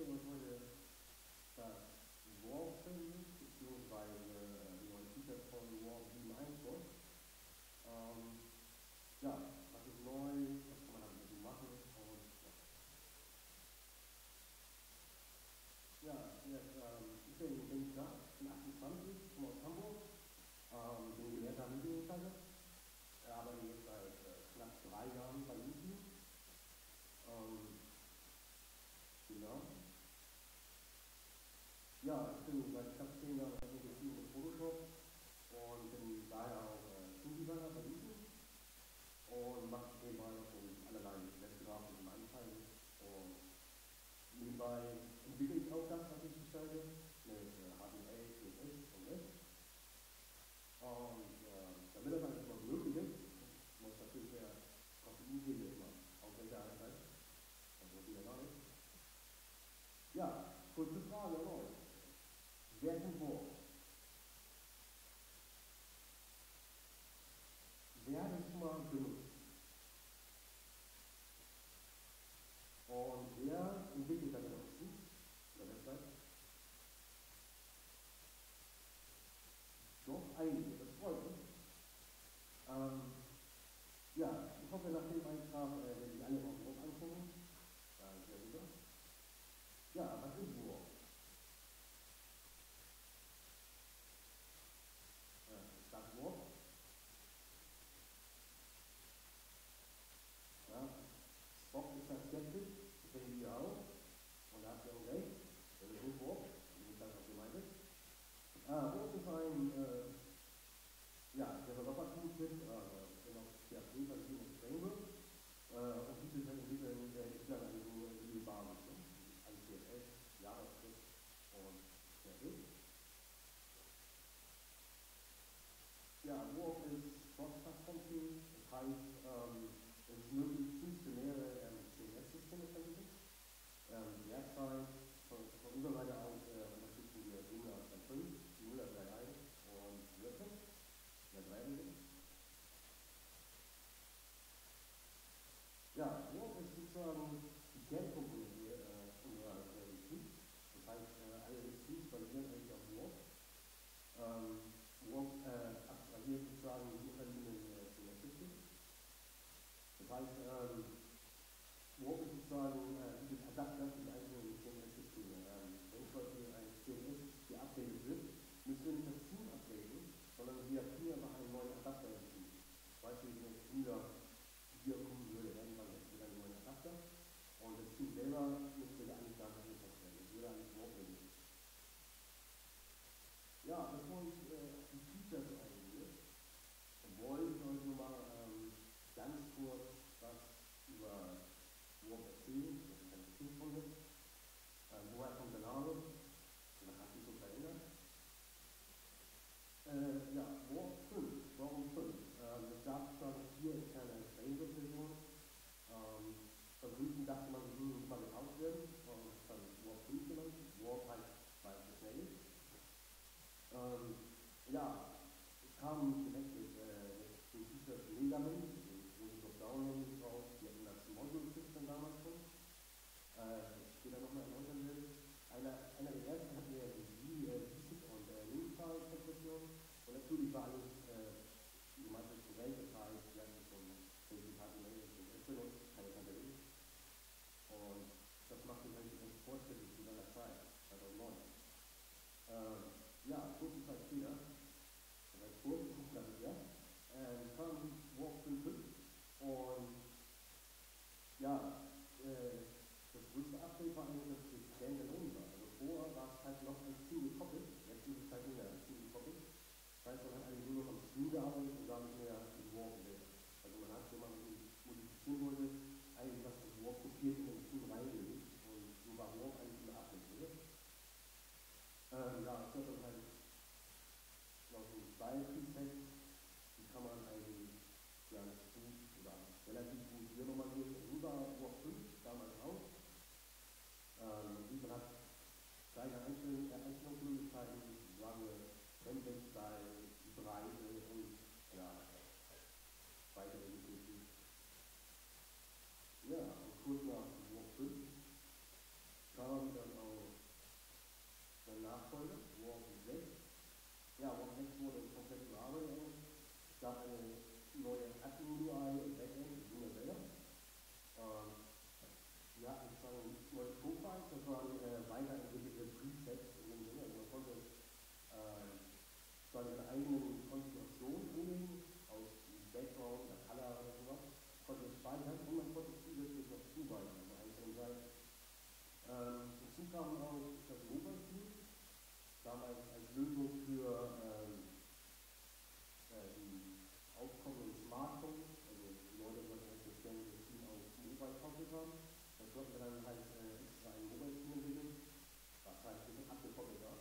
vorstellen uns heute das War-Framework, beziehungsweise die neuen Features von War 7.1. Ja, was ist neu, was kann man damit so machen und ja, ich bin klar, ich bin 28, komme aus Hamburg, bin gelernter Mediengestalter, arbeite jetzt seit knapp 3 Jahren bei YouTube. Genau. Ja, ich bin seit knapp 10 Jahren interessiert mit Photoshop und bin daher auch Tooldesigner bei YouTube und mache nebenbei noch so allerlei Webgrafik im Anfang und nebenbei entwickle ich auch das, was ich gestalte, mit HTML, CSS und REST. Und damit das alles immer möglich ist, muss natürlich der Kostenumwege immer aufrechterhalten sein. Das wird wieder neu. Ja, kurze Frage an euch. Wer kennt Word? Wer hat es schon mal benutzt? Und wer entwickelt damit auch Tools oder Websites? Doch, einige, das freut mich. Ja, ich hoffe, nach dem Eintrag werden Sie alle mal Word angucken. Sehr super. Ja, was ist Word? Das Wort? Ja, Spock ist da skeptisch, das kennen wir auch. Und da habt ihr auch recht. Das ist ein Wort, nicht das, was gemeint ist. Word ist ein Developer-Toolkit, genau PHP-basiertes Framework. Und bietet halt Entwicklern eine solide Basis, ne? Also CSS, JavaScript und PHP. Ja, Word ist cross-plattformfähig, das heißt, es ist möglich, funktionäre CMS-Systeme zu verwenden. Derzeit von unserer Seite aus unterstützen wir Joomla 2.5, Joomla 3.1 und WordPress, der 3.1. Ja, Word ist sozusagen die Kernkomponente unserer Tools. Das heißt, alle Tools basieren eigentlich auf Word. Word abstrahiert sozusagen die unterliegenden CMS-Systeme. Das heißt, Word ist sozusagen bietet Adapter für die einzelnen CMS-Systeme. Wenn zum Beispiel ein CMS geupdatet wird, müssen wir nicht das Tool updaten, sondern wir kriegen einfach einen neuen Adapter hinzu. Zum Beispiel, wenn ich früher hier kommen würde, irgendwann hätten wir dann einen neuen Adapter und das Tool selber müsste gar nicht daran angepasst werden. Das würde eigentlich Word regeln. Ja, bevor ich auf die Features eingehe, wollte ich euch nur mal ganz kurz was über Word erzählen, das ist eine Toolstunde. Woher kommt der Name? Und das hat sich so verändert. Ja, Word 5. Warum 5? Es gab schon 4 interne Framework-Versionen. Verbrüchen dachte man, sie würden nicht mal gekauft werden. Und hat dann Word 5 genannt. Word heißt, weil es so schnell ist. Ja, es kam direkt mit dem Feature Megament, wo die Dropdown-Menüs drauf, die hatten das Module-System damals schon. Später nochmal erläutern will. Einer der ersten hatten wir die Basic und Link-File-Kompression. Und natürlich war alles semantisch korrekt, das heißt, wir hatten schon Basic HTML und CSS benutzt, keine Fantasie. Und das macht uns eigentlich recht fortschrittlich zu seiner Zeit, 2009. Ja, kurze Zeit später, recht kurz, das Jahr, kam Word 5 und ja, das größte Update war eigentlich, dass es standalone war. Also vorher war es halt noch ein Tool gekoppelt, jetzt ist es halt nicht mehr ein Tool gekoppelt. Das heißt, man hat eigentlich nur noch am Stream gearbeitet und gar nicht mehr im Word selber. Also man hat, wenn man modifizieren wollte, eigentlich was das Word kopiert in den Tool reingelegt und so war Word eigentlich immer ablesbar. Ja, es gab dann halt noch so Style-Presets, die kann man eigentlich ganz gut oder relativ gut hier nochmal durch. Und so sah Word 5 damals aus. Man hat kleine Einstellungsmöglichkeiten, sagen wir Template-Style, Breite und ja, weitere Geschichten. Ja, und kurz nach Word 5 kam dann gab eine neue Admin-UI und Backend in Joomla selber. Wir hatten sozusagen neue Profiles, das waren weiterentwickelte Presets in dem Sinne. Also man konnte seine eigenen Konfigurationen anlegen, aus Background, der Color oder sowas, konnte es speichern und man konnte zusätzlich noch zuweisen, also einzelne Seiten. Hinzu kam auch das Mobile Tool, damals als Lösung für die aufkommenden Smartphones, also die Leute wollten eigentlich gerne das Team auf Mobile Tablets haben. Das wollten wir dann halt extra ein Mobile Tool entwickeln, was halt ein bisschen abgekoppelt war.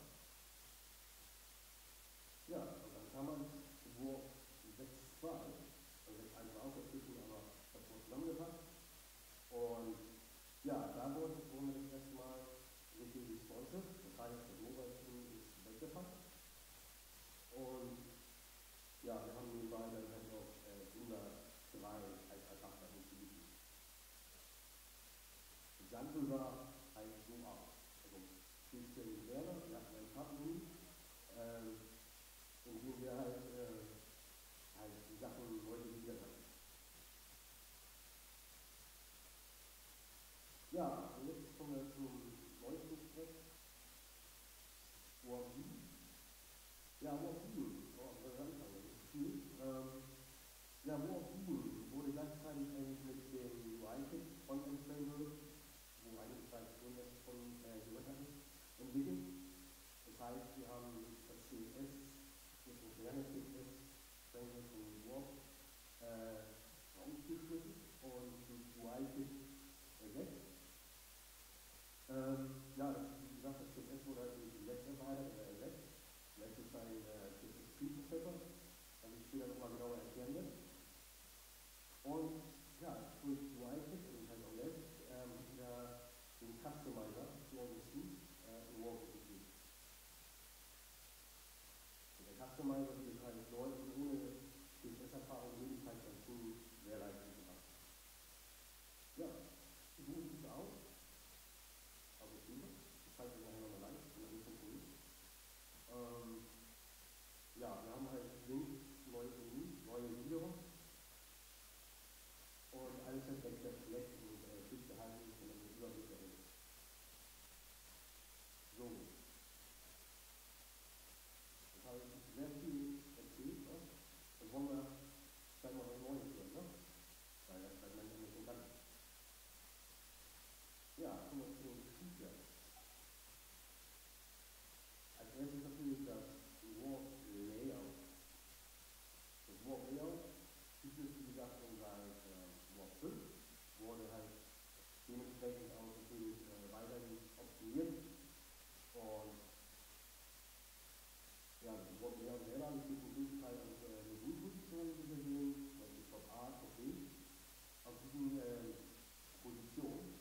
Ja, und dann kam man Wurf 6.2, also 6.1 war auch dazwischen, aber das wurde zusammengefasst. Und ja, da wurden wir das erste Mal richtig responsive, das heißt, das Mobile Tool ist weggepackt. Und ja, wir haben nebenbei dann halt noch Joomla 3 als Erfachter hinzugefügt. Das Ganze sah halt so aus. Also bisschen Server, wir hatten ein Submenü, in dem wir halt die Sachen neu definiert haben. Ja, und jetzt kommen wir zum neuesten Projekt. Warp 7. Ja, Warp 7. Oh, soll ich anfangen? Das ist zu viel. Ja, Warp 7 wurde gleichzeitig eigentlich mit dem UI-Kit Frontend Framework, wo einige Zeit schon das von gehört hatten, entwickelt. Das heißt, wir haben das CSS, das moderne CSS-Framework von Warp ausgeschnitten und das UI-Kit ersetzt. Ja, wie gesagt, das CSS wurde halt durch Let's erweitert oder ersetzt. Let's ist ein CSS-Tree-Prozessor, das ich später nochmal genauer erklären werde. Und ja, durch UI-Kit und halt auch Let's wir den Customizer zu unserem Suite in Warp integriert. Der Customizer bietet halt Leuten ohne CSS-Erfahrung die Möglichkeit, sein Tool sehr leicht zu machen. Ja, so sieht es aus. Also drüber. Ich zeige euch nachher nochmal live, wie das funktioniert. Ja, wir haben halt links neues Menü, neue Gliederung. Und alles halt weggeleckt und dicht gehalten, wenn man den Überblick erhält. So. Das habe ich sehr viel erzählt, ne? Dann wollen wir vielleicht mal was Neues hören, ne? Weil das halt manchmal nicht so kann. Ja, kommen wir zu den Features. Als erstes natürlich das Warp Layout. Das Warp Layout gibt es, wie gesagt, schon seit Warp 5. Wurde halt dementsprechend auch natürlich weiterhin optimiert. Und ja, das Warp Layout selber besteht zum größten Teil aus Modulpositionen, die wir sehen, zum Beispiel Top A, Top B. Auf diesen Positionen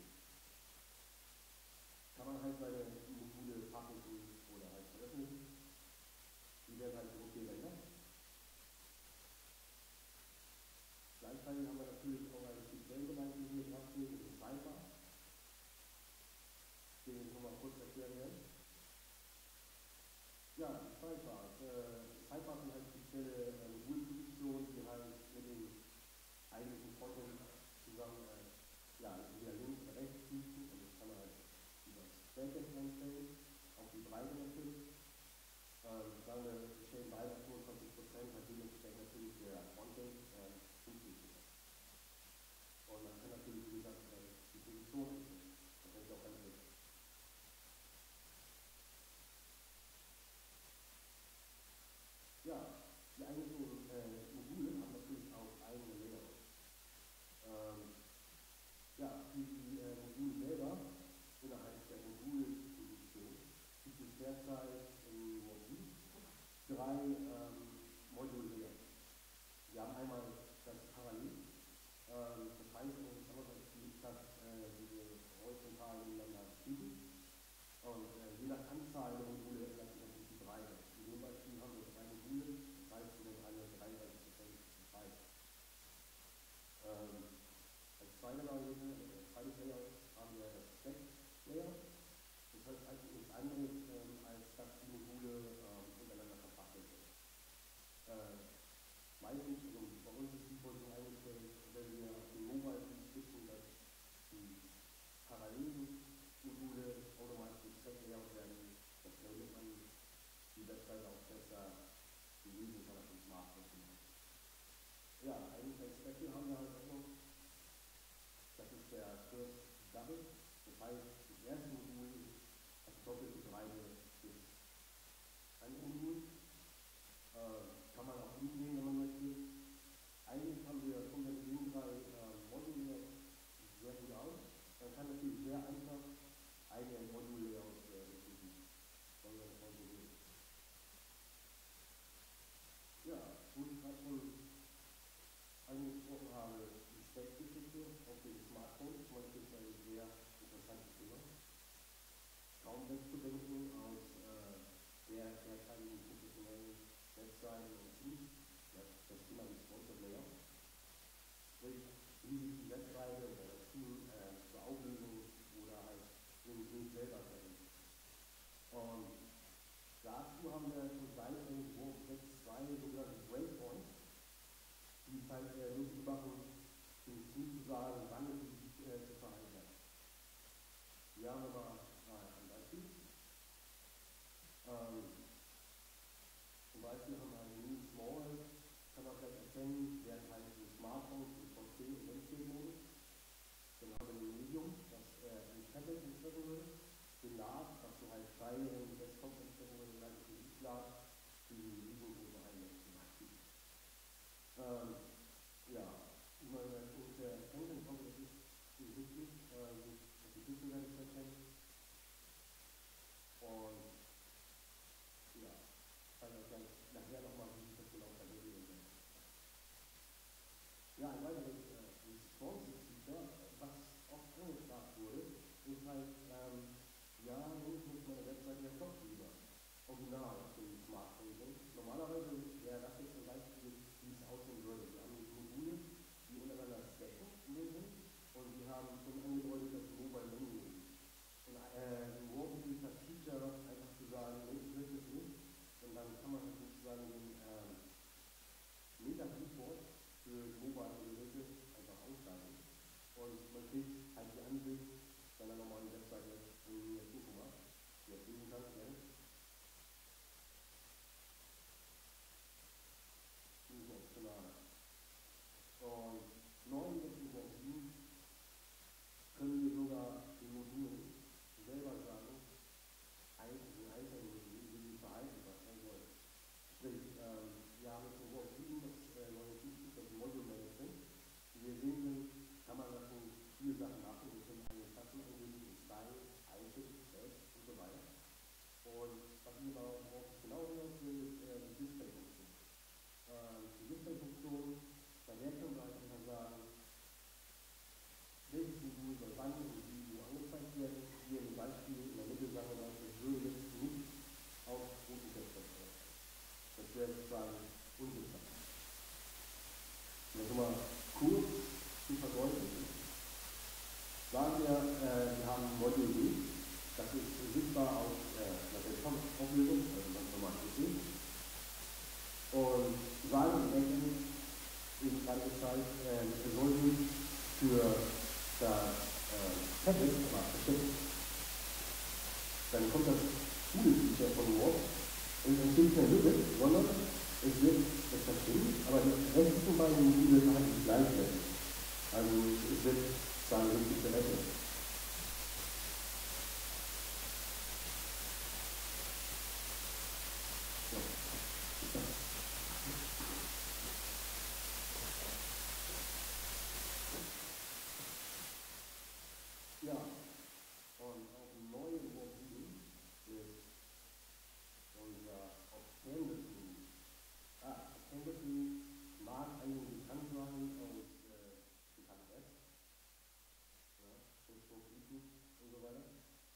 kann man halt seine Module publishen oder halt veröffentlichen. Die werden halt so gerendert. Gleichzeitig haben wir natürlich auch einen speziellen Bereich, den wir hier dran mit dem Sidebar, den ich nochmal kurz erklären werde. Ja, die Sidebars. Sidebars sind halt spezielle Modulpositionen, die halt mit dem eigentlichen Frontend zusammen entweder links oder rechts fließen. Und das kann man halt über das Backend einstellen, auch die Breite natürlich. Sagen wir stellen beide 25%, hat dementsprechend natürlich der Frontend 50%. Und man kann natürlich, wie gesagt, die Position einstellen. Das ist auch ganz wichtig. Ja, die eigentlichen Module haben natürlich auch eigene Layouts. Ja, für die Module selber, innerhalb der Modulposition, gibt es derzeit im Modul 3 Module-Layouts. Wir haben einmal das Parallel, das heißt, das haben wir dass diese horizontal miteinander fügen. Und je nach Anzahl der Module ändert sich natürlich die Breite. In dem Beispiel haben wir 3 Module, das heißt, wir haben alle 33% Breite. Als zweites Layout haben wir das Stack-Layout. Das heißt eigentlich nichts anderes, als dass die Module untereinander verpachtet sind. Meistens Ja, ein Special haben wir halt auch noch. Das ist der First Double. Das heißt, das erste Modul hat doppelte Breite des anderen Moduls. Kann man auch umsehen, wenn man möchte. Eigentlich kommen wir mit den drei Modul-Layouts sehr gut aus. Man kann natürlich sehr einfach eigene Modul-Layouts definieren. Wollen wir das mal so sehen. Ja, wo ich gerade schon angesprochen habe, die Stack-Geschichte auf dem Smartphone. Ich meine, das ist ein sehr interessantes Thema. Kaum wegzudenken aus der derzeitigen professionellen Webseiten und Teams. Das Thema Responsive Layout. Sprich, wie sich die Webseite oder das Team zur Auflösung oder halt den Bild selber verändert. Und dazu haben wir schon seit Entwurf 6.2 sogenannte Breakpoints, die es halt möglich machen, dem Team zu sagen, wann es sich zu verhalten hat. Hier haben wir mal ein Beispiel. Zum Beispiel haben wir eine New Small, kann man vielleicht erkennen, während halt ein Smartphone im VC- und Landscape-Modus. Dann haben wir ein Medium, das ein Tablet entsprechen würde. Den Large, was so halt kleineren Desktop entsprechen würde, dann ein Large, die riesengroße Einheit zum Beispiel. Ja, wie man ungefähr erkennt, ich hoffe, das ist wichtig, die Pixel werden zu erkennen. Und ja, ich zeige euch dann nachher nochmal, wie ich das genau verwende. Ja, ein weiteres Responsive-Feature, was oft angefragt wurde, ist halt, ja, nun muss meine Webseite ja doch lieber original auf dem Smartphone sind. Normalerweise wäre das jetzt ein Beispiel, wie es aussehen würde. Wir haben Module, die untereinander stacken in dem Sinn, und wir haben schon angedeutet, das Mobile Menu. Und morgen ist das Feature einfach zu sagen, nee, ich möchte es nicht. Und dann kann man sozusagen den Meta-Keyboard für mobile Geräte einfach ausschalten. Und man kriegt halt die Ansicht seiner normalen Webseite in Miniaturformat, die ihr lesen kann, gerne. Die ist optional. Und neu jetzt in der 7 können wir sogar den Modulen selber sagen, den einzelnen Modulen, wie sie verhalten, was sein soll. Sprich, wir haben jetzt in Word 7 das neue Feature, das Module Management. Wie wir sehen können, kann man da schon viele Sachen machen. Wir können eigene Klassen angeben, Style, Items, Ads und so weiter. Und was ich aber auch genau hinaus will, ist die Display-Funktion. Die Display-Funktion, bei der können wir einfach sagen, welches Modul soll wann und wie wo angezeigt werden. Hier im Beispiel in der Mitte sagen wir mal, das würde jetzt nicht auf roten Text sein. Das wäre sozusagen unsichtbar. Also mal kurz zu verdeutlichen. Sagen wir, wir haben Modul D, das ist sichtbar auf der Auflösung, also ganz normal PC. Und sagen im Backend, eben gerade gezeigt, wir sollten für das Tablet mal bestimmt. Dann kommt das gute Feature von Word und es entsteht keine Lücke, sondern es wird verstimmt, aber die restlichen beiden Module halt nicht gleichwertig. Also es wird sagen richtig berechnet. Ja, und auf dem neuen Word 7 ist unser Canvas-Menü. Canvas-Menü mag einigen bekannt sein aus bekannten Apps, ja, Facebook, YouTube und so weiter.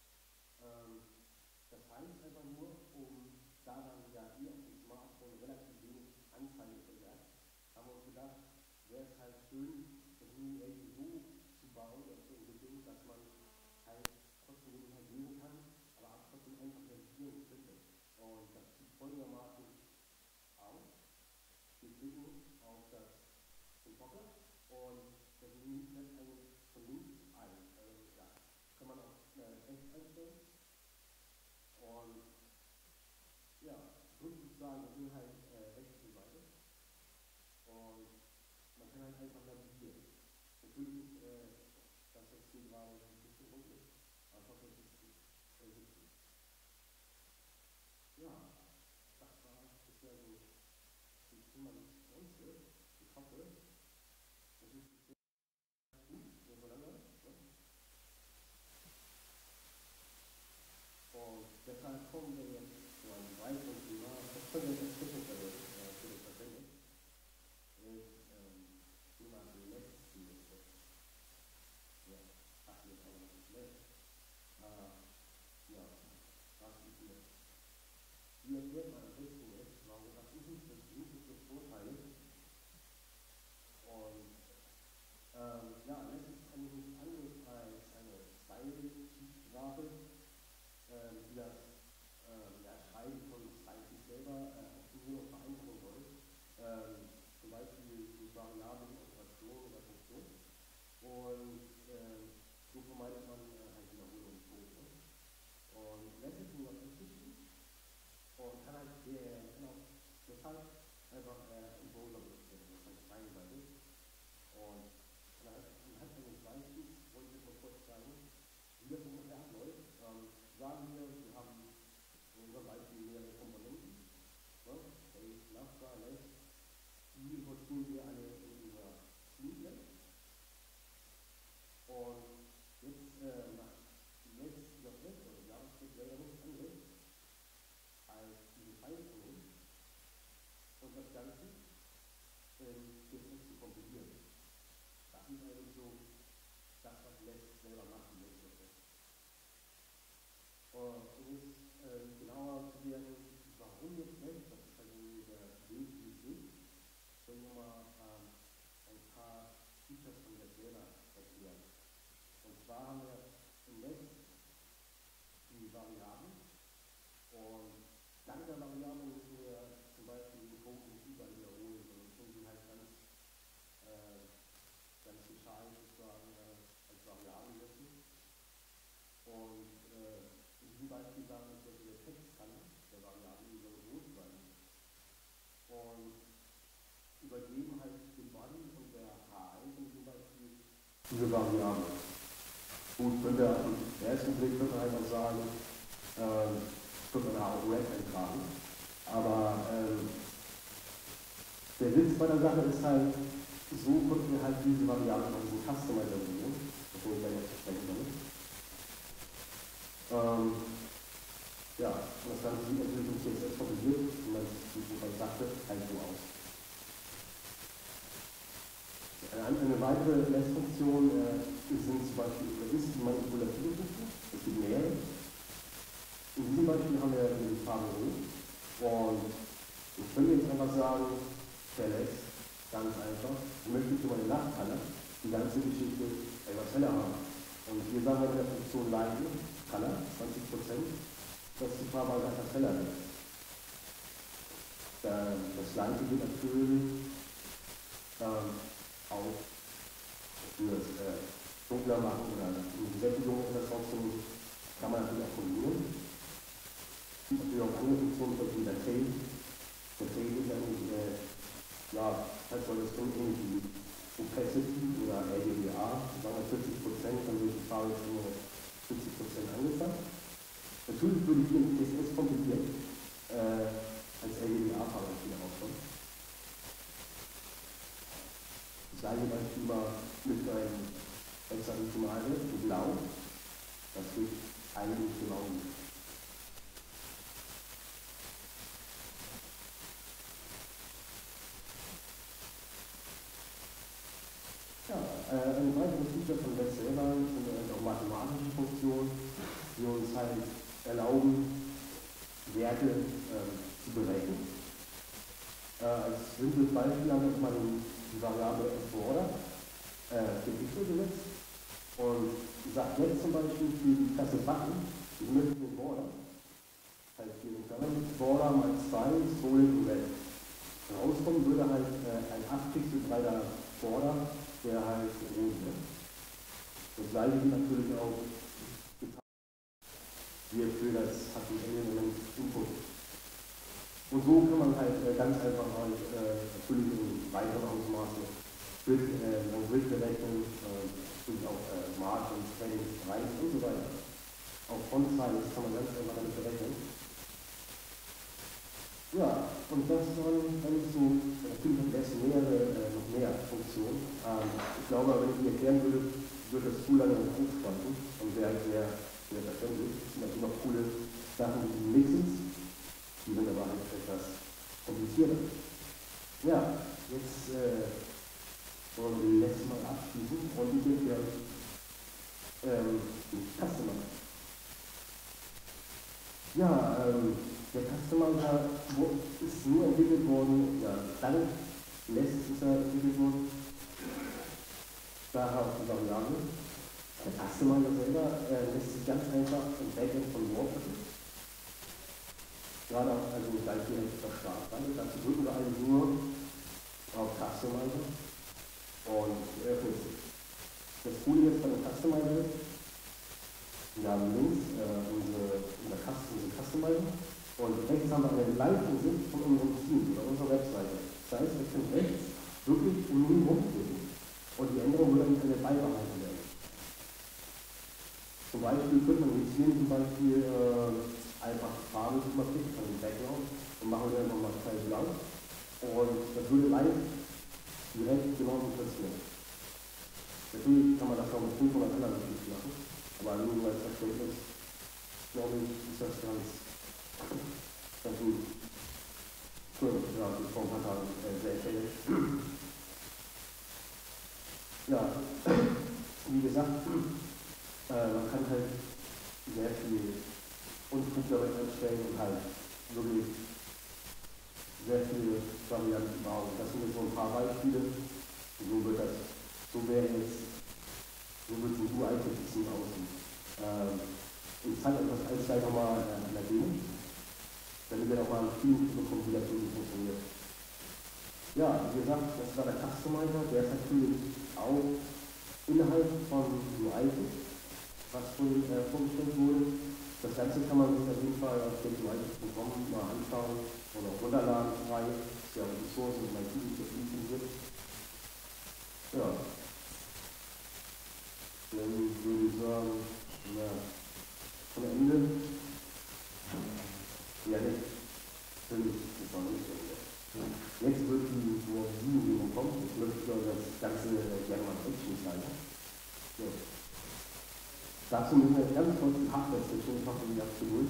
Das heißt einfach nur, da man ja hier auf dem Smartphone relativ wenig Anzeigefelder hat, haben wir uns gedacht, wäre es halt schön, das Menü irgendwie so zu bauen oder zu entwickeln, dass man halt trotzdem den Inhalt lesen kann, aber auch trotzdem einfach reagieren könnte. Und das sieht folgendermaßen aus. Wir klicken auf den Hocker und das Menü setzt eigentlich von links ein. Ja, kann man auch rechts einstellen. Und ja, drückt sozusagen den Inhalt rechts zur Seite. Und kann halt einfach navigieren. Natürlich, dass das hier gerade ein bisschen rum ist, aber ich hoffe, es ist gut. Ja, das war bisher so das Thema des Ganze. Ich hoffe, es ist bisher gut miteinander. Und deshalb kommen wir jetzt zu einem weiteren Thema, das könnte jetzt technisch werden, für das Verständnis, ist Thema Netzwerk. Ja, ach, jetzt aber noch nicht Netz. Ja, was ist Netz? Wie erklärt man am besten Netz? Warum? Was ist es für Vorteile? Und ja, Netz ist eigentlich nichts anderes als eine Zeilensprache, die das Schreiben von Zeichen selber optimieren und vereinfachen soll. Zum Beispiel durch Variablen, Operationen oder Funktionen. Und so vermeidet man halt Wiederholung. Und Netz ist nur technisch und kann halt auch deshalb einfach im Browser benutzt werden. Das heißt reihenweise. Und anhand eines Beispiels wollte ich mal kurz zeigen, wie das ungefähr abläuft. Sagen wir haben in unserem Beispiel mehrere Komponenten. Base, Lambda, Less. Die importieren wir alle in unser Scene. Und jetzt macht Next.js oder JavaScript selber nichts anderes als diese File-Funktion und das Ganze in CSS zu kompilieren. Das ist eigentlich so das, was Next selber macht in Next.js. Um jetzt genauer zu werden, warum jetzt Next, das ist halt irgendwie der Weg, wie es ist, können wir mal ein paar Features von Next selber erklären. Und zwar haben wir im Netz die Variablen und dank der Variablen müssen wir zum Beispiel den Code nicht überall wiederholen, sondern können sie halt ganz gescheit sozusagen als Variablen setzen. Und in diesem Beispiel sagen wir, dass der Text kann der Variablen soll groß sein. Und übergeben halt den Body und der H1 in diesem Beispiel diese Variable. Gut, könnte auf den ersten Blick könnte man halt auch sagen, könnte man auch Red eintragen. Aber der Witz bei der Sache ist halt, so konnten wir halt diese Variable von diesem Customizer sehen, bevor ich da jetzt sprechen kann. Ja, und das Ganze sieht natürlich im CSS kompiliert, und man, wie ich schon sagte, halt so aus. Eine weitere Messfunktion sind zum Beispiel ist die manipulative Funktion. Es gibt mehrere. In diesem Beispiel haben wir die Farbe Rot. Und ich könnte jetzt einfach sagen, Select, ganz einfach, ich möchte für meine Nachthalle die ganze Geschichte etwas heller haben. Und hier sagen wir in der Funktion Light Color, 20%, dass die Farbe einfach heller wird. Das Gleiche geht natürlich auch für das dunkler machen oder die Sättigung oder trotzdem kann man natürlich auch kombinieren. Es gibt natürlich auch andere Funktionen, zum Beispiel der Tail. Der Tail ist ja nicht, halt soll das ähnlich wie Opacity oder RGBA, sagen wir 40%, dann wird die Farbe jetzt nur 40% angepasst. Natürlich würde ich hier im CSS kompiliert als RGBA-Farbe wieder rauskommen. Das gleiche Beispiel mal mit einem Hexadezimalre in Blau. Das geht eigentlich genau nicht. Ja, eine weitere Feature von Web selber sind auch mathematische Funktionen, die uns halt erlauben, Werte zu berechnen. Als simples Beispiel haben wir mal die Variable f-border Pixel gesetzt und sagt jetzt zum Beispiel für die Klasse Button, ich möchte den Border, halt hier in Klammern, Border mal 2, Solid und Red. Rauskommen würde halt ein 8 Pixel breiter Border, der halt rot wird. Das gleiche geht natürlich auch hier für das HTML-Element Input. Und so kann man halt ganz einfach natürlich in weiteren Ausmaße Grid berechnen, und auch Margin, Trading, Preis und so weiter. Auch Font-Size kann man ganz einfach damit berechnen. Ja, und das dann so, natürlich am besten noch mehr Funktionen. Ich glaube, wenn ich die erklären würde, würde das Tool dann aufschreiben und wäre sehr verständlich. Es sind natürlich noch coole Sachen, die nicht sind, die sind aber halt etwas komplizierter. Ja, jetzt wollen wir das letzte Mal abschließen und ich denke, Customer. Ja, der Customizer ist nur entwickelt worden, ja, dann letztes ist er entwickelt worden, daher auch die Variable. Der Customizer selber lässt sich ganz einfach im Backend von WordPress, gerade auch also gleich direkt verstarten. Dazu drücken wir eigentlich nur auf Customizer und öffnet sich. Das Coole jetzt bei dem Customizer ist, wir haben links unser Customizer und rechts haben wir eine Live-Ansicht von unserem Team oder unserer Webseite. Das heißt, wir können rechts wirklich im Menü rumklicken und die Änderung würde dann beibehalten werden. Zum Beispiel könnte man jetzt hier zum Beispiel einfach die Farbe überklicken von dem Background und machen wir nochmal Teil blau und das würde live direkt genauso passieren. Natürlich kann man das auch mit 500 anderen Tools machen, aber nur weil es Verständnis, glaube ich, ist das ganz gut. Ja, die Form hat er sehr erkennlich. Ja, wie gesagt, man kann halt sehr viel Unfug damit einstellen und halt wirklich sehr viele Varianten bauen. Das sind jetzt so ein paar Beispiele. So wäre jetzt, so wird ein UI-Team aussehen. Ich zeige euch das alles gleich nochmal an der Demo, damit ihr auch mal ein Gefühl bekommt, wie das wirklich funktioniert. Ja, wie gesagt, das war der Customizer, der ist natürlich auch innerhalb von UI, was vorgestellt wurde. Das Ganze kann man sich auf jeden Fall auf dem UI.com mal anschauen oder auch runterladen frei. Das ist ja auch die Source und mein Team wird. Ja. Dann würde ich sagen, ja, zum Ende. Ja, nicht. Das war nicht so. Jetzt wird die Video kommen. Ich möchte das Ganze gerne mal Action zeigen. Ja. Dazu müssen wir ganz kurz die Hardware-Session machen, die abzuholen.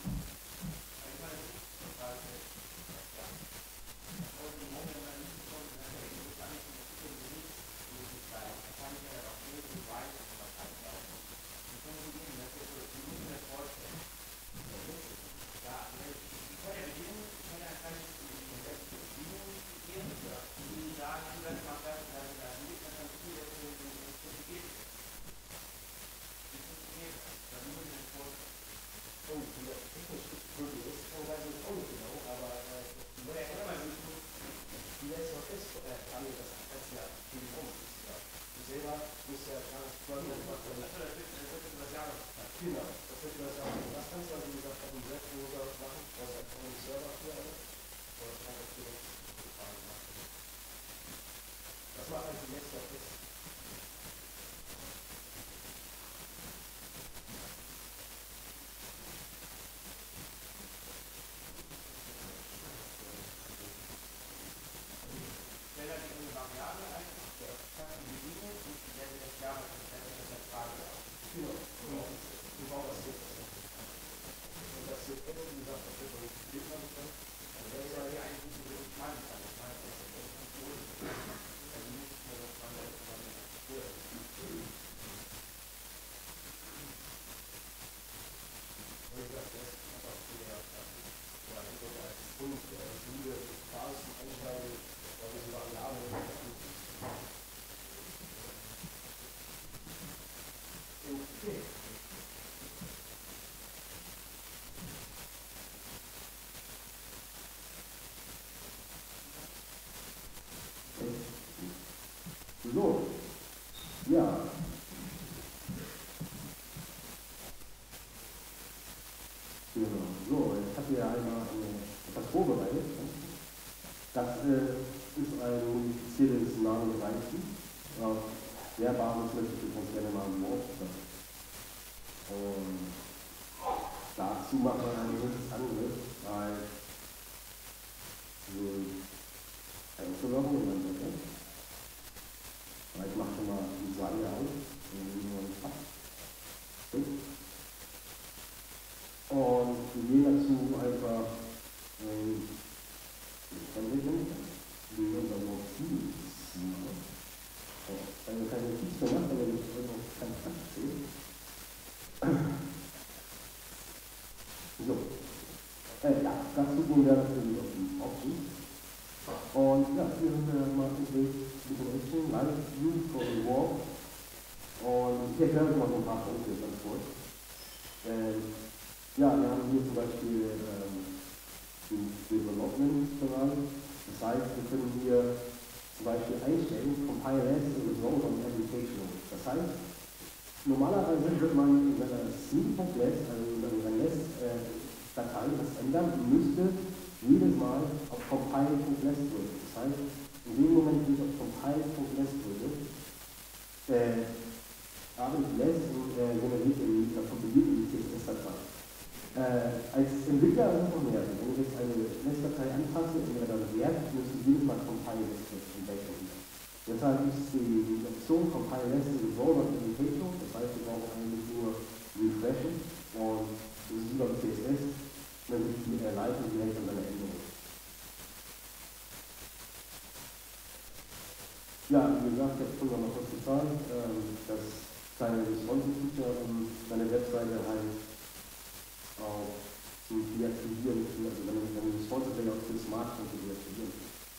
So, ja. Genau. So, jetzt habt ihr ja einmal etwas vorbereitet. Das ist ein modifiziertes Nano 3. Auf der Basis möchte ich ganz gerne mal einen Wurf machen. Und dazu macht man ein gewisses anderes, weil einzuloggen in mein Backend. Ich mache schon mal die Seite auf und nehmen wir uns ab. Und wir gehen dazu einfach unser Notiz machen. Wenn wir keine Notiz mehr machen, dann wird es kein Platz stehen. So. Ja, dazu gehen wir natürlich auf die Options. Und ja, hier haben wir mal Information, Live View for the Walk. Und ich erkläre euch mal so ein paar Punkte ganz kurz. Ja, wir haben hier zum Beispiel den Development-Bereich. Das heißt, wir können hier zum Beispiel einstellen, Compile as and Result on Application. Das heißt, normalerweise wird man in seiner C.less, also in seiner Less-Datei, das ändern und müsste jedes Mal auf Compile.less drücken. Das heißt, in dem Moment, wo ich auf Compile.less drücke, habe ich Less generiert davon beginnt die CSS-Datei. Als Entwickler ist es noch mehr. Wenn ich jetzt eine Less-Datei anpasse und mir dann Wert, müsste ich jedes Mal Compile.less entdecken. Deshalb ist die Option Compile.less Result on Application, das heißt, wir brauchen eigentlich nur refreshen und das ist über CSS, dann sich die Leitung direkt an seine Änderung. Ja, wie gesagt, jetzt können wir mal kurz bezahlen, dass seine Responsive-Feature seine Webseite halt auch zu deaktivieren, also seine Responsive-Layout für Smartphone zu deaktivieren.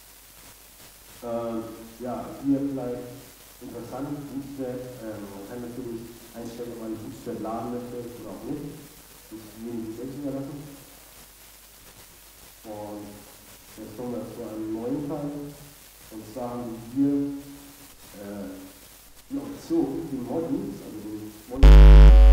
Ja, hier vielleicht interessant, Bootstrap, man kann natürlich einstellen, ob man Bootstrap laden möchte oder auch nicht. Das ist jedem selbst überlassen. Und jetzt kommen wir zu einem neuen Fall. Und zwar haben wir hier die Option, die Modules, also die Modules.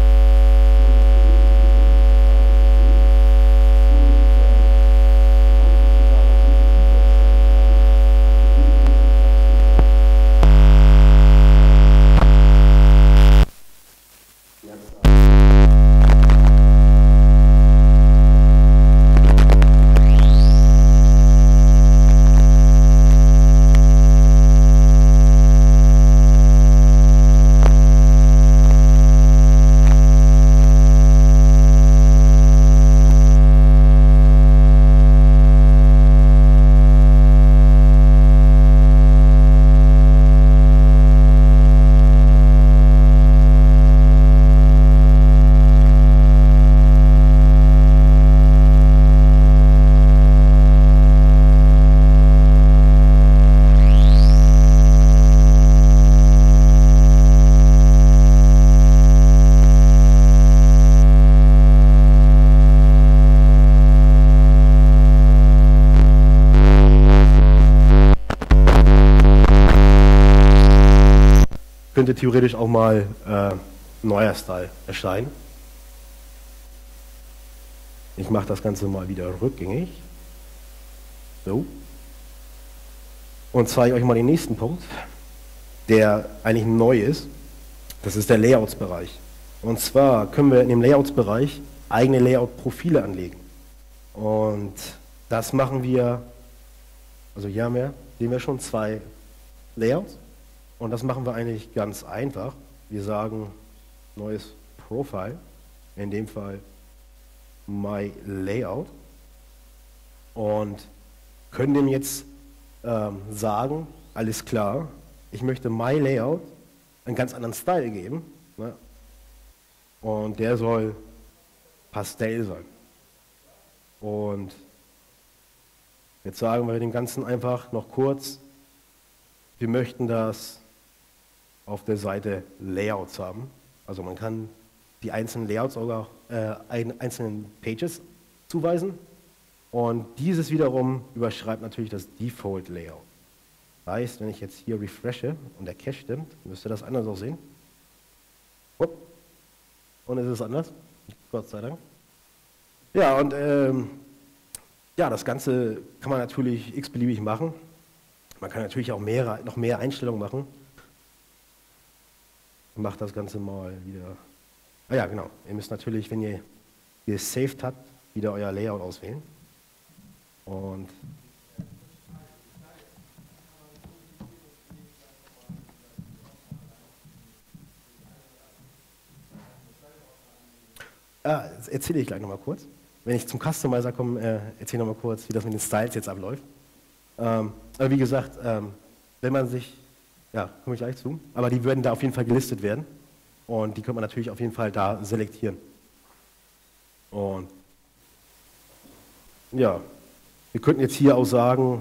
Könnte theoretisch auch mal neuer Style erscheinen. Ich mache das Ganze mal wieder rückgängig. So. Und zeige euch mal den nächsten Punkt, der eigentlich neu ist. Das ist der Layouts-Bereich. Und zwar können wir in dem Layouts-Bereich eigene Layout-Profile anlegen. Und das machen wir, also hier sehen wir schon 2 Layouts. Und das machen wir eigentlich ganz einfach. Wir sagen neues Profile, in dem Fall My Layout, und können dem jetzt sagen, alles klar, ich möchte My Layout einen ganz anderen Style geben, ne? Und der soll Pastell sein. Und jetzt sagen wir dem Ganzen einfach noch kurz, wir möchten das auf der Seite Layouts haben. Also man kann die einzelnen Layouts auch einzelnen Pages zuweisen. Und dieses wiederum überschreibt natürlich das Default Layout. Das heißt, wenn ich jetzt hier refreshe und der Cache stimmt, müsste das anders aussehen. Und es ist anders, Gott sei Dank. Ja, und ja, das Ganze kann man natürlich x-beliebig machen. Man kann natürlich auch noch mehr Einstellungen machen. Ich mache das Ganze mal wieder. Ah ja, genau. Ihr müsst natürlich, wenn ihr gesaved habt, wieder euer Layout auswählen. Und das erzähle ich gleich nochmal kurz. Wenn ich zum Customizer komme, erzähle ich nochmal kurz, wie das mit den Styles jetzt abläuft. Aber wie gesagt, wenn man sich, ja, komme ich gleich zu, aber die würden da auf jeden Fall gelistet werden und die könnte man natürlich auf jeden Fall da selektieren. Und ja, wir könnten jetzt hier auch sagen,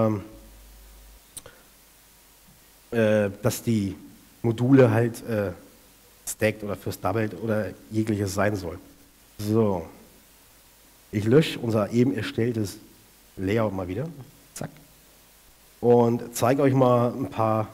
dass die Module halt stacked oder first doubled oder jegliches sein soll. So, ich lösche unser eben erstelltes Layout mal wieder. Zack. Und zeige euch mal ein paar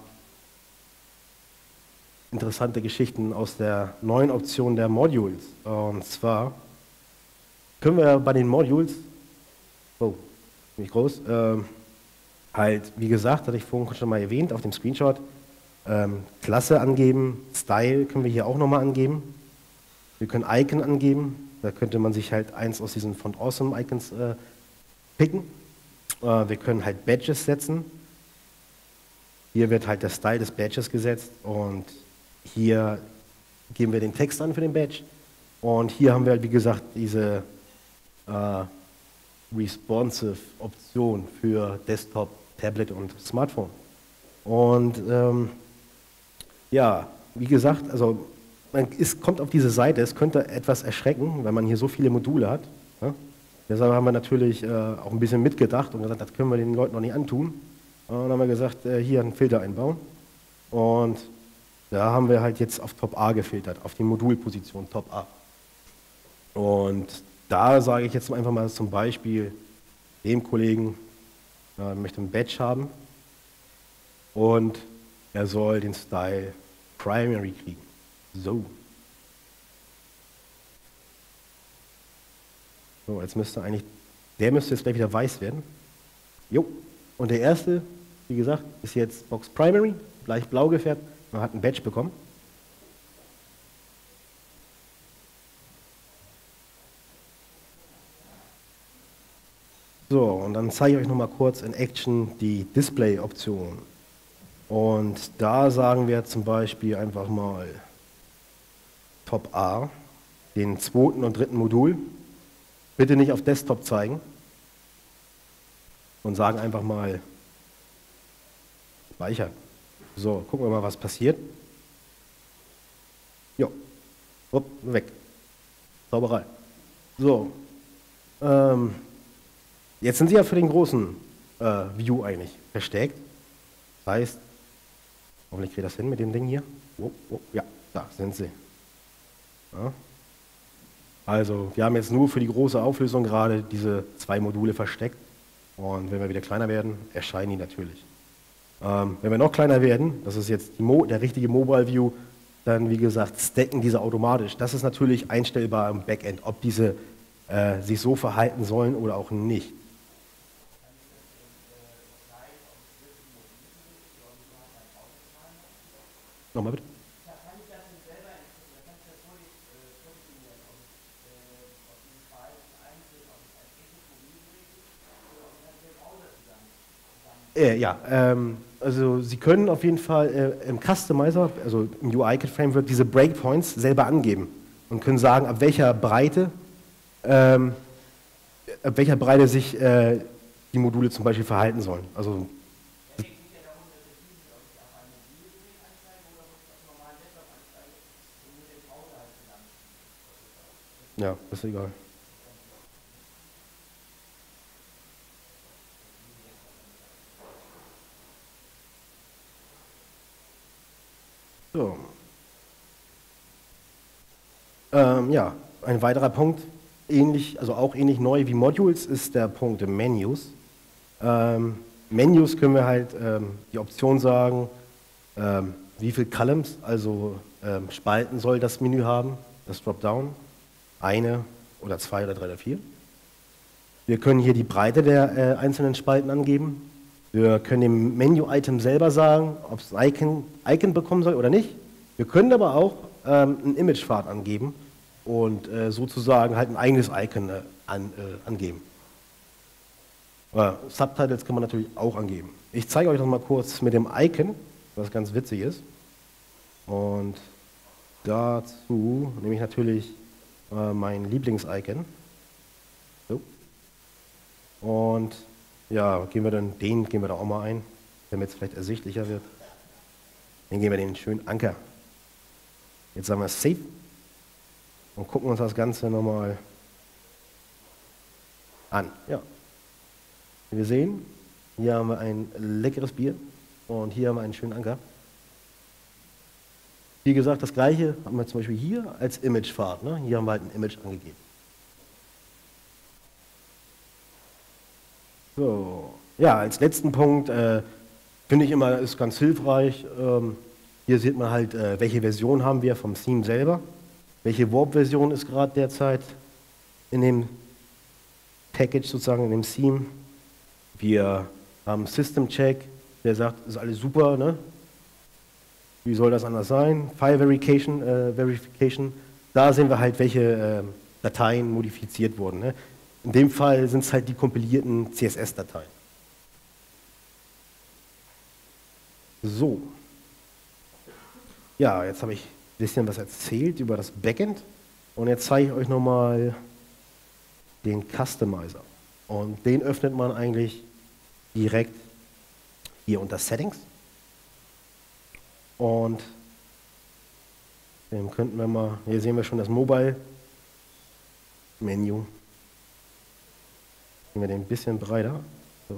interessante Geschichten aus der neuen Option der Modules. Und zwar können wir bei den Modules, oh, nicht groß, halt, wie gesagt, hatte ich vorhin schon mal erwähnt, auf dem Screenshot, Klasse angeben, Style können wir hier auch nochmal angeben. Wir können Icon angeben, da könnte man sich halt eins aus diesen Font Awesome Icons picken. Wir können halt Badges setzen. Hier wird halt der Style des Badges gesetzt und hier geben wir den Text an für den Badge. Und hier haben wir halt, wie gesagt, diese responsive Option für Desktop, Tablet und Smartphone. Und ja, wie gesagt, also kommt auf diese Seite, es könnte etwas erschrecken, wenn man hier so viele Module hat. Ja? Deshalb haben wir natürlich auch ein bisschen mitgedacht und gesagt, das können wir den Leuten noch nicht antun. Und dann haben wir gesagt, hier einen Filter einbauen. Und da haben wir halt jetzt auf Top A gefiltert, auf die Modulposition Top A. Und da sage ich jetzt einfach mal zum Beispiel dem Kollegen, möchte ein Badge haben und er soll den Style Primary kriegen. So. So, jetzt müsste eigentlich, der müsste jetzt gleich wieder weiß werden. Jo. Und der erste, wie gesagt, ist jetzt Box Primary, gleich blau gefärbt, man hat ein Badge bekommen. So, und dann zeige ich euch nochmal kurz in Action die Display-Option. Und da sagen wir zum Beispiel einfach mal Top A, den zweiten und dritten Modul, bitte nicht auf Desktop zeigen und sagen einfach mal speichern. So, gucken wir mal, was passiert. Jo, hopp, weg. Zauberei. So, jetzt sind sie ja für den großen View eigentlich versteckt. Das heißt, hoffentlich kriege ich das hin mit dem Ding hier. Oh, oh, ja, da sind sie. Ja. Also, wir haben jetzt nur für die große Auflösung gerade diese zwei Module versteckt. Und wenn wir wieder kleiner werden, erscheinen die natürlich. Wenn wir noch kleiner werden, das ist jetzt der richtige Mobile View, dann wie gesagt, stacken diese automatisch. Das ist natürlich einstellbar im Backend, ob diese sich so verhalten sollen oder auch nicht. Nochmal bitte. Ja, also Sie können auf jeden Fall im Customizer, also im UI-Kit-Framework, diese Breakpoints selber angeben und können sagen, ab welcher Breite sich die Module zum Beispiel verhalten sollen. Also, ja, ist egal. So. Ja, ein weiterer Punkt, also auch ähnlich neu wie Modules, ist der Punkt Menus. Menus können wir halt die Option sagen, wie viele Columns, also Spalten soll das Menü haben, das Dropdown, eine oder zwei oder drei oder vier. Wir können hier die Breite der einzelnen Spalten angeben Wir können dem Menü-Item selber sagen, ob es ein Icon bekommen soll oder nicht. Wir können aber auch einen Imagepfad angeben und sozusagen halt ein eigenes Icon angeben. Subtitles kann man natürlich auch angeben. Ich zeige euch noch mal kurz mit dem Icon, was ganz witzig ist. Und dazu nehme ich natürlich mein Lieblings-Icon. So. Und ja, gehen wir da auch mal ein, damit es vielleicht ersichtlicher wird. Dann geben wir den schönen Anker. Jetzt sagen wir Save und gucken uns das Ganze nochmal an. Ja. Wie wir sehen, hier haben wir ein leckeres Bier und hier haben wir einen schönen Anker. Wie gesagt, das gleiche haben wir zum Beispiel hier als Imagepfad. Ne? Hier haben wir halt ein Image angegeben. So. Ja, als letzten Punkt finde ich immer, ist ganz hilfreich. Hier sieht man halt, welche Version haben wir vom Theme selber. Welche Warp-Version ist gerade derzeit in dem Package sozusagen, in dem Theme. Wir haben System-Check, der sagt, ist alles super, ne? Wie soll das anders sein? File Verification, da sehen wir halt, welche Dateien modifiziert wurden. Ne? In dem Fall sind es halt die kompilierten CSS-Dateien. So. Ja, jetzt habe ich ein bisschen was erzählt über das Backend und jetzt zeige ich euch nochmal den Customizer. Und den öffnet man eigentlich direkt hier unter Settings. Und dann könnten wir mal, hier sehen wir schon das Mobile-Menü. Machen wir den ein bisschen breiter. So.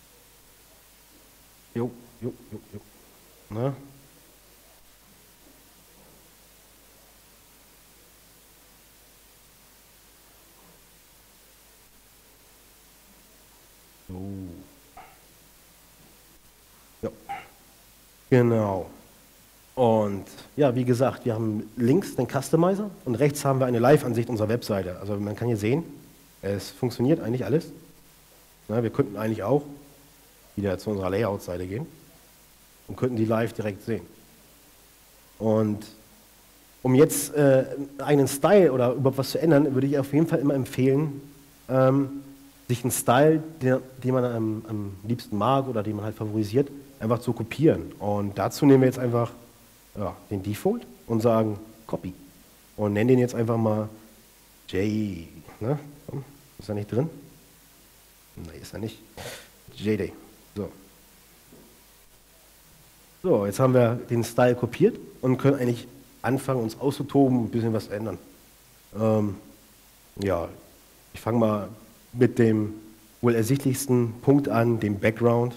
Jo. Na? So. Ja. Genau. Und ja, wie gesagt, wir haben links den Customizer und rechts haben wir eine Live-Ansicht unserer Webseite. Also man kann hier sehen, es funktioniert eigentlich alles. Na, wir könnten eigentlich auch wieder zu unserer Layout-Seite gehen und könnten die live direkt sehen. Und um jetzt einen Style oder überhaupt was zu ändern, würde ich auf jeden Fall immer empfehlen, sich einen Style, den man am liebsten mag oder den man halt favorisiert, einfach zu kopieren. Und dazu nehmen wir jetzt einfach den Default und sagen Copy. Und nennen den jetzt einfach mal J. Ne? Ist er nicht drin? Nein, ist er nicht. JD. So, jetzt haben wir den Style kopiert und können eigentlich anfangen, uns auszutoben, ein bisschen was ändern. Ja, ich fange mal mit dem wohl ersichtlichsten Punkt an, dem Background.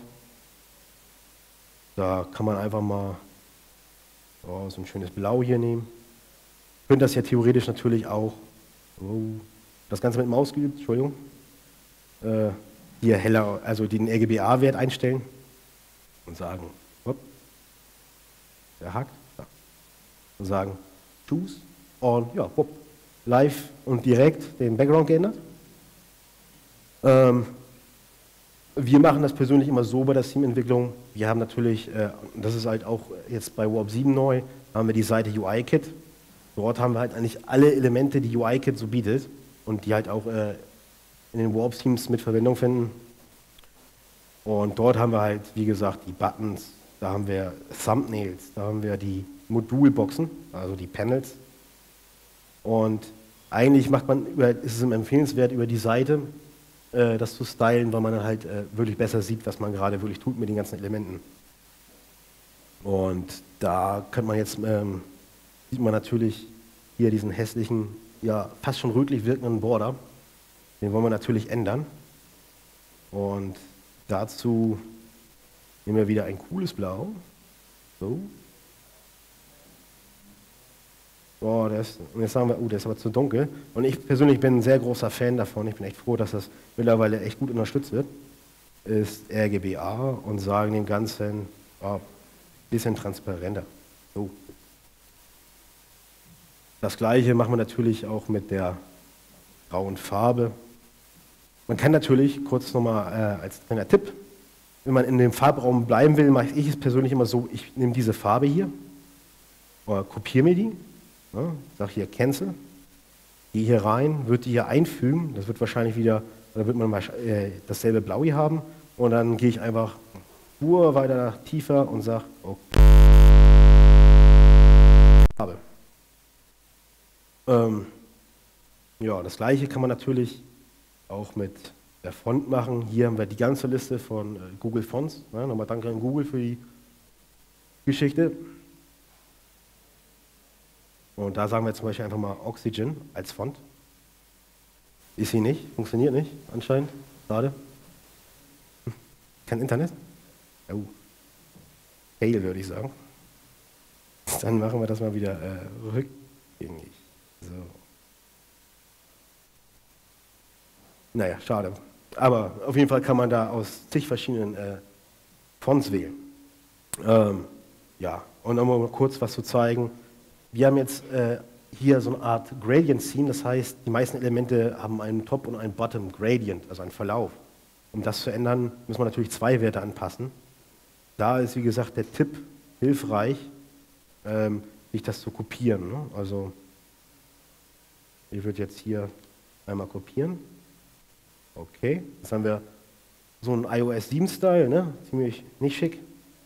Da kann man einfach mal so ein schönes Blau hier nehmen. Ihr könnt das ja theoretisch natürlich auch, das Ganze mit Maus geübt, Entschuldigung, hier heller, also den RGBA-Wert einstellen und sagen, der hakt, ja. Und sagen, choose und ja, live und direkt den Background geändert. Wir machen das persönlich immer so bei der Theme-Entwicklung. Wir haben natürlich, das ist halt auch jetzt bei Warp 7 neu, haben wir die Seite UI-Kit. Dort haben wir halt eigentlich alle Elemente, die UI-Kit so bietet und die halt auch in den Warp-Themes mit Verwendung finden. Und dort haben wir halt, wie gesagt, die Buttons, da haben wir Thumbnails, da haben wir die Modulboxen, also die Panels. Und eigentlich ist es empfehlenswert, über die Seite das zu stylen, weil man dann halt wirklich besser sieht, was man gerade wirklich tut mit den ganzen Elementen. Und da kann man jetzt, sieht man natürlich hier diesen hässlichen, ja fast schon rötlich wirkenden Border. Den wollen wir natürlich ändern. Und dazu nehmen wir wieder ein cooles Blau. So. Und jetzt sagen wir, der ist aber zu dunkel. Und ich persönlich bin ein sehr großer Fan davon. Ich bin echt froh, dass das mittlerweile echt gut unterstützt wird. Ist RGBA und sagen dem Ganzen ein bisschen transparenter. So. Das gleiche machen wir natürlich auch mit der grauen Farbe. Man kann natürlich, kurz nochmal als kleiner Tipp, wenn man in dem Farbraum bleiben will, mache ich es persönlich immer so, ich nehme diese Farbe hier, oder kopiere mir die, ja, sage hier Cancel, gehe hier rein, würde die hier einfügen, das wird wahrscheinlich wieder, da wird man mal dasselbe Blau hier haben, und dann gehe ich einfach Spur weiter tiefer und sage, okay, Farbe. Ja, das gleiche kann man natürlich auch mit der Font machen. Hier haben wir die ganze Liste von Google Fonts. Ja, nochmal danke an Google für die Geschichte. Und da sagen wir zum Beispiel einfach mal Oxygen als Font. Ist sie nicht, funktioniert nicht anscheinend, gerade. Kein Internet? Oh. Fail, würde ich sagen. Dann machen wir das mal wieder rückgängig. So. Naja, schade. Aber auf jeden Fall kann man da aus zig verschiedenen Fonts wählen. Ja, und nochmal mal kurz was zu zeigen. Wir haben jetzt hier so eine Art Gradient Scene, das heißt, die meisten Elemente haben einen Top- und einen Bottom-Gradient, also einen Verlauf. Um das zu ändern, müssen wir natürlich zwei Werte anpassen. Da ist, wie gesagt, der Tipp hilfreich, sich das zu kopieren. Ne? Also, ich würde jetzt hier einmal kopieren. Okay, jetzt haben wir so einen iOS 7-Style, ne? Ziemlich nicht schick.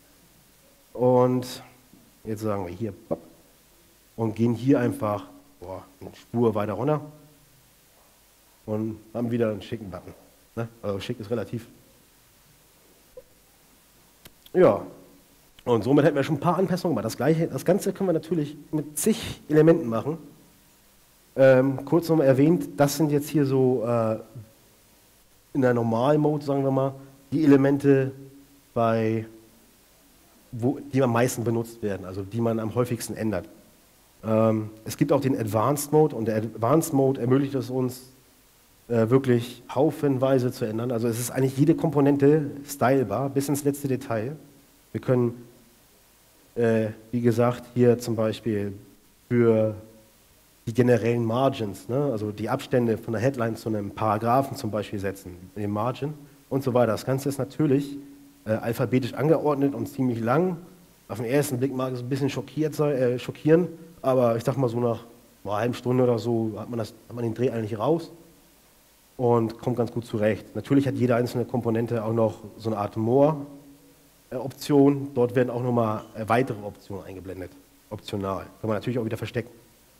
Und jetzt sagen wir hier, und gehen hier einfach eine Spur weiter runter und haben wieder einen schicken Button. Ne? Also schick ist relativ. Ja, und somit hätten wir schon ein paar Anpassungen gemacht. Das Ganze können wir natürlich mit zig Elementen machen. Kurz nochmal erwähnt, das sind jetzt hier so in der Normal-Mode, sagen wir mal, die Elemente, die am meisten benutzt werden, also die man am häufigsten ändert. Es gibt auch den Advanced Mode, und der Advanced Mode ermöglicht es uns, wirklich haufenweise zu ändern. Also es ist eigentlich jede Komponente stylbar, bis ins letzte Detail. Wir können, wie gesagt, hier zum Beispiel für die generellen Margins, ne, also die Abstände von der Headline zu einem Paragraphen zum Beispiel setzen, in den Margin und so weiter. Das Ganze ist natürlich alphabetisch angeordnet und ziemlich lang. Auf den ersten Blick mag es ein bisschen schockieren, aber ich sag mal so nach einer halben Stunde oder so hat man den Dreh eigentlich raus und kommt ganz gut zurecht. Natürlich hat jede einzelne Komponente auch noch so eine Art More-Option. Dort werden auch nochmal weitere Optionen eingeblendet, optional. Kann man natürlich auch wieder verstecken.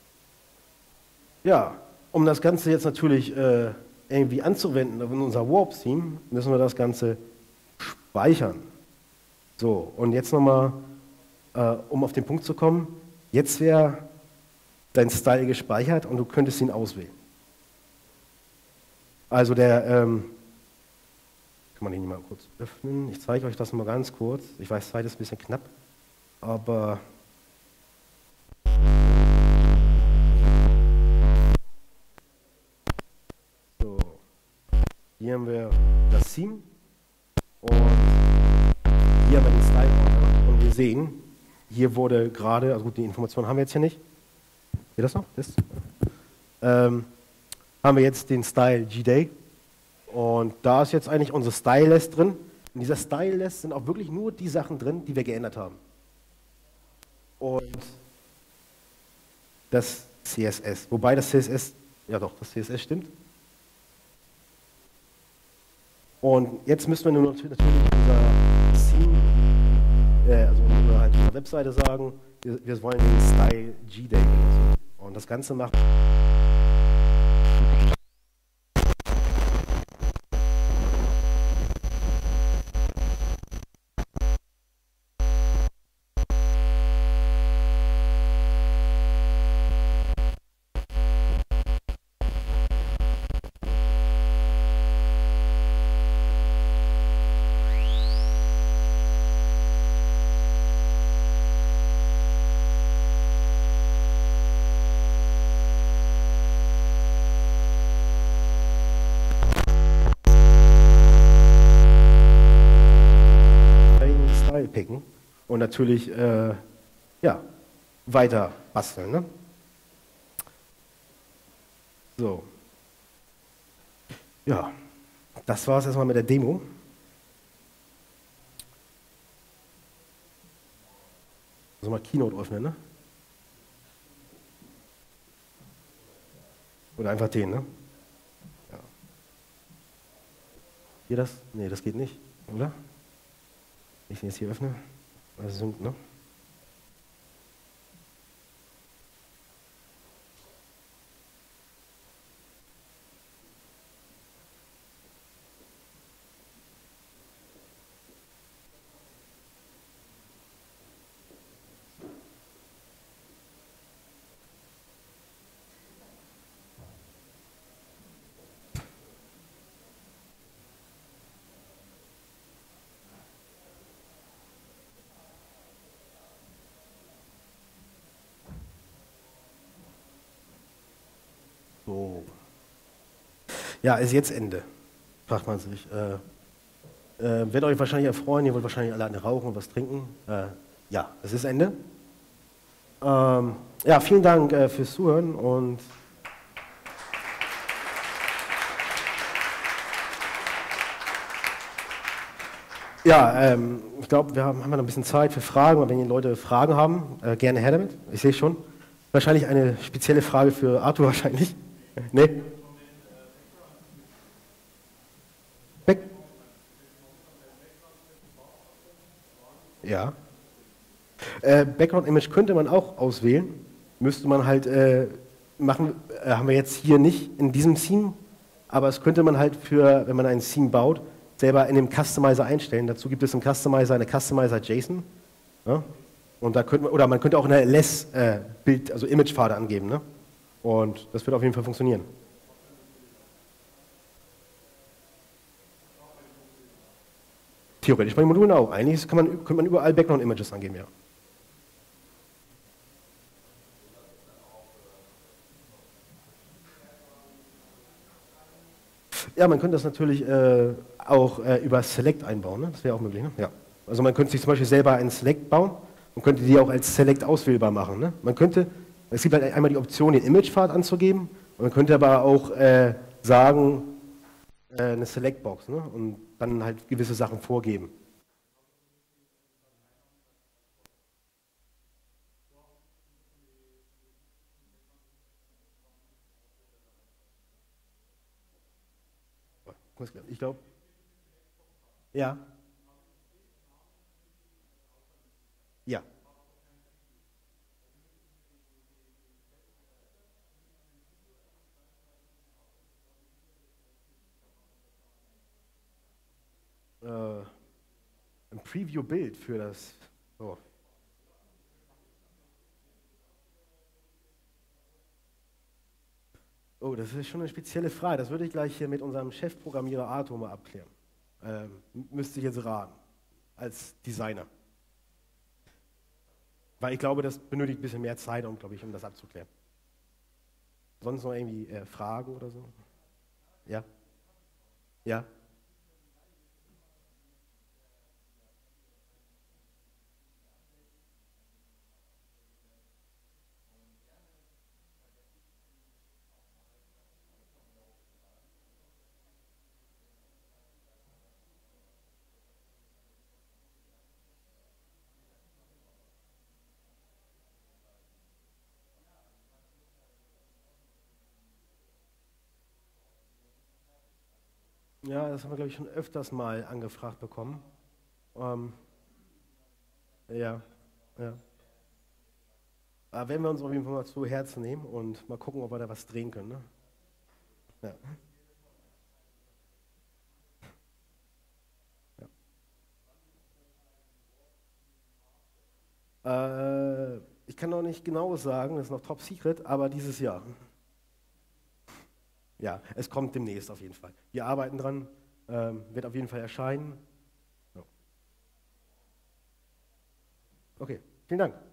Ja, um das Ganze jetzt natürlich irgendwie anzuwenden in unser Warp-Theme, müssen wir das Ganze speichern. So, und jetzt nochmal, um auf den Punkt zu kommen, jetzt wäre dein Style gespeichert und du könntest ihn auswählen. Also kann man den mal kurz öffnen? Ich zeige euch das mal ganz kurz. Ich weiß, Zeit ist ein bisschen knapp, aber so, hier haben wir das Theme und hier haben wir den Style-Ordner und wir sehen, hier wurde gerade, also gut, die Informationen haben wir jetzt hier nicht. Geht das noch? Haben wir jetzt den Style G-Day und da ist jetzt eigentlich unsere Style-List drin. In dieser Style-List sind auch wirklich nur die Sachen drin, die wir geändert haben. Und das CSS, wobei das CSS, ja doch, das CSS stimmt. Und jetzt müssen wir nur noch natürlich unser Theme, also unserer Webseite sagen, wir wollen den Style G-Day benutzen. Und das Ganze macht picken und natürlich ja, weiter basteln. Ne? So. Ja, das war es erstmal mit der Demo. Also mal Keynote öffnen, ne? Oder einfach den, ne? Ja. Hier das? Nee, das geht nicht, oder? Ich den jetzt hier öffne. Also, ne? So. Ja, ist jetzt Ende, fragt man sich. Werdet euch wahrscheinlich erfreuen, ihr wollt wahrscheinlich alle eine rauchen und was trinken. Ja, es ist Ende. Ja, vielen Dank fürs Zuhören und ja, ich glaube, haben noch ein bisschen Zeit für Fragen. Und wenn die Leute Fragen haben, gerne her damit. Ich sehe schon. Wahrscheinlich eine spezielle Frage für Arthur wahrscheinlich. Nee? Back ja. Background Image könnte man auch auswählen. Müsste man halt machen, haben wir jetzt hier nicht in diesem Theme, aber es könnte man halt für, wenn man ein Theme baut, selber in dem Customizer einstellen. Dazu gibt es einen Customizer, eine Customizer JSON. Ja? Und da könnte man, oder man könnte auch eine LS-Bild, also Imagepfade angeben. Ne? Und das wird auf jeden Fall funktionieren. Theoretisch bei den Modulen auch. Eigentlich könnte man überall Background Images angeben, ja. Ja, man könnte das natürlich auch über Select einbauen, ne? Das wäre auch möglich, ne? Ja. Also man könnte sich zum Beispiel selber einen Select bauen und könnte die auch als Select auswählbar machen. Ne? Es gibt halt einmal die Option, den Imagepfad anzugeben, und man könnte aber auch sagen, eine Select-Box, ne? Und dann halt gewisse Sachen vorgeben. Ich glaube, ja. Ja. Ein Preview-Bild für das. Oh. Oh, das ist schon eine spezielle Frage. Das würde ich gleich hier mit unserem Chefprogrammierer Arthur mal abklären. Müsste ich jetzt raten, als Designer. Weil ich glaube, das benötigt ein bisschen mehr Zeit, glaube ich, um das abzuklären. Sonst noch irgendwie Fragen oder so? Ja? Ja? Ja, das haben wir, glaube ich, schon öfters mal angefragt bekommen. Ähm, ja, ja. Aber werden wir uns auf jeden Fall mal zu Herzen nehmen und mal gucken, ob wir da was drehen können. Ne? Ja. Ich kann noch nicht genau sagen, das ist noch top secret, aber dieses Jahr. Ja, es kommt demnächst auf jeden Fall. Wir arbeiten dran, wird auf jeden Fall erscheinen. Ja. Okay, vielen Dank.